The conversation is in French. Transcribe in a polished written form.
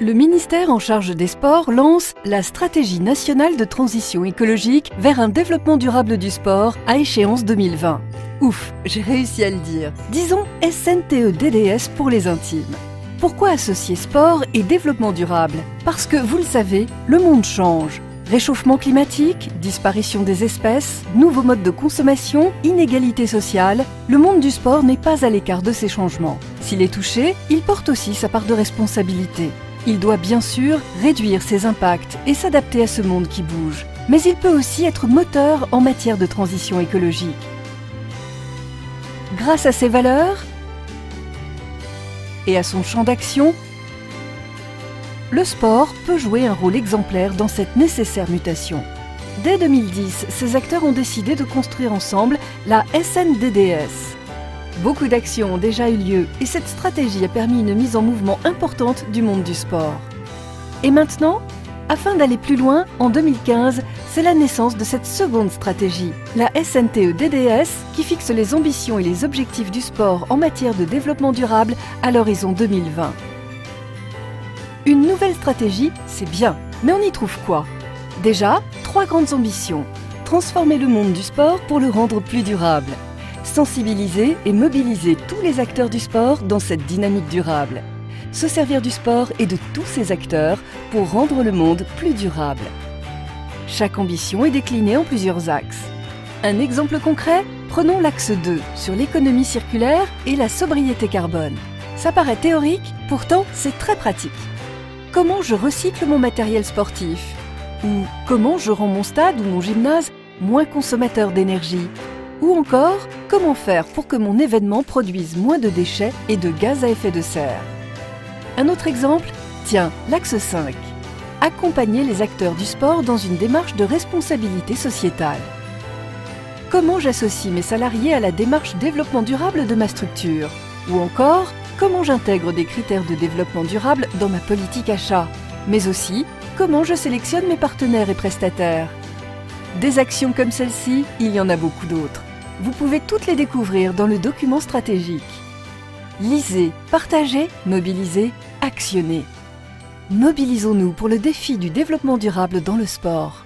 Le ministère en charge des sports lance la stratégie nationale de transition écologique vers un développement durable du sport à échéance 2020. Ouf, j'ai réussi à le dire. Disons SNTE-DDS pour les intimes. Pourquoi associer sport et développement durable? Parce que, vous le savez, le monde change. Réchauffement climatique, disparition des espèces, nouveaux modes de consommation, inégalités sociales, le monde du sport n'est pas à l'écart de ces changements. S'il est touché, il porte aussi sa part de responsabilité. Il doit bien sûr réduire ses impacts et s'adapter à ce monde qui bouge. Mais il peut aussi être moteur en matière de transition écologique. Grâce à ses valeurs et à son champ d'action, le sport peut jouer un rôle exemplaire dans cette nécessaire mutation. Dès 2010, ces acteurs ont décidé de construire ensemble la SNDDS. Beaucoup d'actions ont déjà eu lieu et cette stratégie a permis une mise en mouvement importante du monde du sport. Et maintenant, afin d'aller plus loin, en 2015, c'est la naissance de cette seconde stratégie, la SNTE-DDS, qui fixe les ambitions et les objectifs du sport en matière de développement durable à l'horizon 2020. Une nouvelle stratégie, c'est bien, mais on y trouve quoi? Déjà, 3 grandes ambitions. Transformer le monde du sport pour le rendre plus durable. Sensibiliser et mobiliser tous les acteurs du sport dans cette dynamique durable. Se servir du sport et de tous ces acteurs pour rendre le monde plus durable. Chaque ambition est déclinée en plusieurs axes. Un exemple concret, prenons l'axe 2 sur l'économie circulaire et la sobriété carbone. Ça paraît théorique, pourtant c'est très pratique. Comment je recycle mon matériel sportif? Ou comment je rends mon stade ou mon gymnase moins consommateur d'énergie? Ou encore, comment faire pour que mon événement produise moins de déchets et de gaz à effet de serre? Un autre exemple, tiens, l'axe 5. Accompagner les acteurs du sport dans une démarche de responsabilité sociétale. Comment j'associe mes salariés à la démarche développement durable de ma structure? Ou encore, comment j'intègre des critères de développement durable dans ma politique achat? Mais aussi, comment je sélectionne mes partenaires et prestataires? Des actions comme celle-ci, il y en a beaucoup d'autres. Vous pouvez toutes les découvrir dans le document stratégique. Lisez, partagez, mobilisez, actionnez. Mobilisons-nous pour le défi du développement durable dans le sport.